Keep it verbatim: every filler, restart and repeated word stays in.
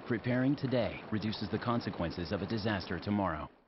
Preparing today reduces the consequences of a disaster tomorrow.